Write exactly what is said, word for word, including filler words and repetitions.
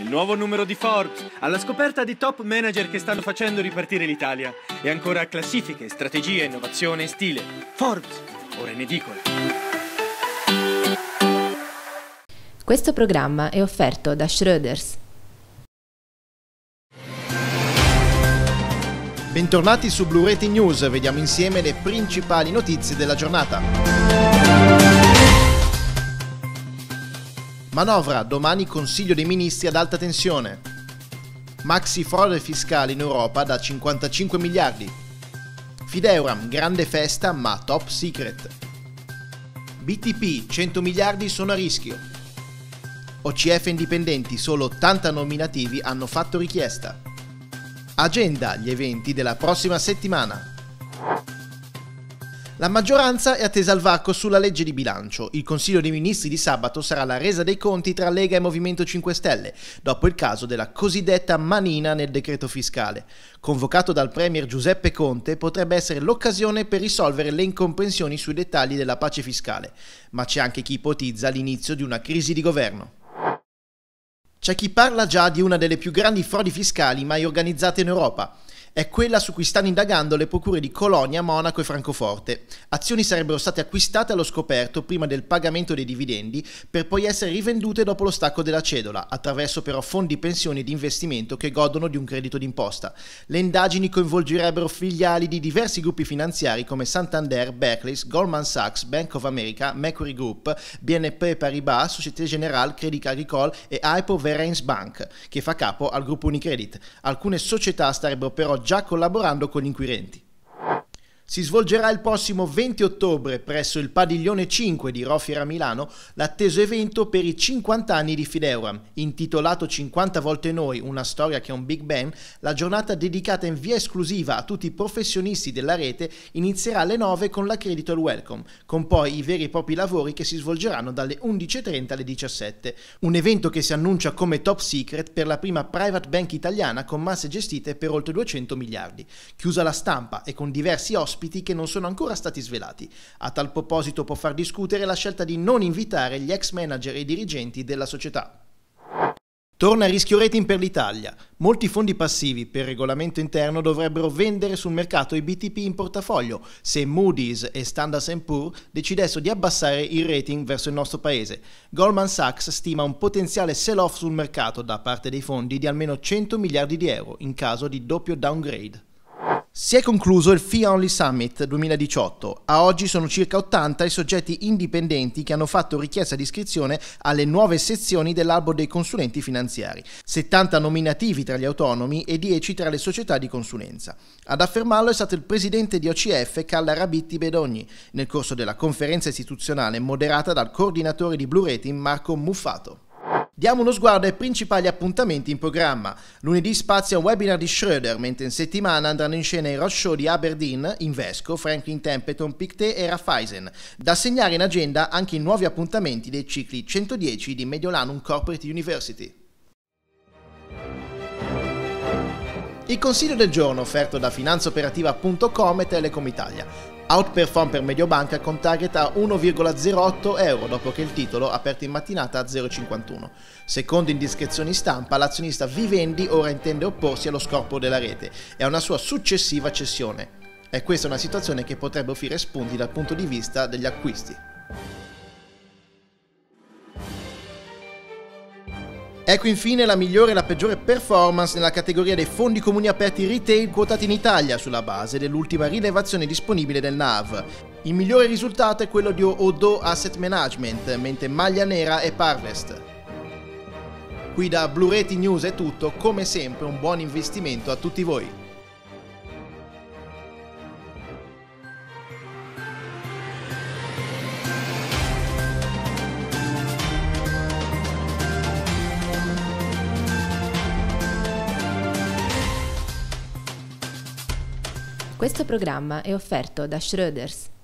nuovo numero di Forbes, alla scoperta di top manager che stanno facendo ripartire l'Italia e ancora classifiche, strategie, innovazione e stile. Forbes, ora in edicola. Questo programma è offerto da Schroders. Bentornati su Blu Rating News, vediamo insieme le principali notizie della giornata. Manovra, domani Consiglio dei Ministri ad alta tensione. Maxi frode fiscale in Europa da cinquantacinque miliardi. Fideuram, grande festa ma top secret. B T P, cento miliardi sono a rischio. O C F indipendenti, solo ottanta nominativi hanno fatto richiesta. Agenda, gli eventi della prossima settimana. La maggioranza è attesa al varco sulla legge di bilancio. Il Consiglio dei Ministri di sabato sarà la resa dei conti tra Lega e Movimento cinque Stelle, dopo il caso della cosiddetta manina nel decreto fiscale. Convocato dal premier Giuseppe Conte, potrebbe essere l'occasione per risolvere le incomprensioni sui dettagli della pace fiscale, ma c'è anche chi ipotizza l'inizio di una crisi di governo. C'è chi parla già di una delle più grandi frodi fiscali mai organizzate in Europa. È quella su cui stanno indagando le procure di Colonia, Monaco e Francoforte. Azioni sarebbero state acquistate allo scoperto prima del pagamento dei dividendi per poi essere rivendute dopo lo stacco della cedola, attraverso però fondi pensioni di investimento che godono di un credito d'imposta. Le indagini coinvolgerebbero filiali di diversi gruppi finanziari come Santander, Barclays, Goldman Sachs, Bank of America, Macquarie Group, B N P Paribas, Société Générale, Crédit Agricole e Hypo Vereins Bank, che fa capo al gruppo Unicredit. Alcune società starebbero però già collaborando con gli inquirenti. Si svolgerà il prossimo venti ottobre presso il Padiglione cinque di Rho Milano l'atteso evento per i cinquanta anni di Fideuram. Intitolato cinquanta volte noi, una storia che è un Big Bang, la giornata dedicata in via esclusiva a tutti i professionisti della rete inizierà alle nove con l'accredito al welcome, con poi i veri e propri lavori che si svolgeranno dalle undici e trenta alle diciassette. Un evento che si annuncia come top secret per la prima private bank italiana con masse gestite per oltre duecento miliardi. Chiusa la stampa e con diversi ospiti che non sono ancora stati svelati. A tal proposito può far discutere la scelta di non invitare gli ex manager e i dirigenti della società. Torna il rischio rating per l'Italia. Molti fondi passivi per regolamento interno dovrebbero vendere sul mercato i B T P in portafoglio se Moody's e Standard and Poor's decidessero di abbassare il rating verso il nostro paese. Goldman Sachs stima un potenziale sell-off sul mercato da parte dei fondi di almeno cento miliardi di euro in caso di doppio downgrade. Si è concluso il Fee Only Summit duemiladiciotto. A oggi sono circa ottanta i soggetti indipendenti che hanno fatto richiesta di iscrizione alle nuove sezioni dell'albo dei consulenti finanziari, settanta nominativi tra gli autonomi e dieci tra le società di consulenza. Ad affermarlo è stato il presidente di O C F Calla Rabitti Bedogni, nel corso della conferenza istituzionale moderata dal coordinatore di Blu Rating Marco Muffato. Diamo uno sguardo ai principali appuntamenti in programma. Lunedì spazia un webinar di Schroeder, mentre in settimana andranno in scena i roadshow di Aberdeen, Invesco, Franklin Templeton, Pictet e Raiffeisen. Da segnare in agenda anche i nuovi appuntamenti dei cicli centodieci di Mediolanum Corporate University. Il consiglio del giorno offerto da finanzaoperativa punto com e Telecom Italia. Outperform per Mediobanca con target a uno virgola zero otto euro dopo che il titolo ha aperto in mattinata a zero virgola cinquantuno. Secondo indiscrezioni stampa, l'azionista Vivendi ora intende opporsi allo scorporo della rete e a una sua successiva cessione. E questa è una situazione che potrebbe offrire spunti dal punto di vista degli acquisti. Ecco infine la migliore e la peggiore performance nella categoria dei fondi comuni aperti retail quotati in Italia sulla base dell'ultima rilevazione disponibile del N A V. Il migliore risultato è quello di Odo Asset Management, mentre Maglia Nera e Parvest. Qui da Blu Rating News è tutto, come sempre un buon investimento a tutti voi. Questo programma è offerto da Schroders.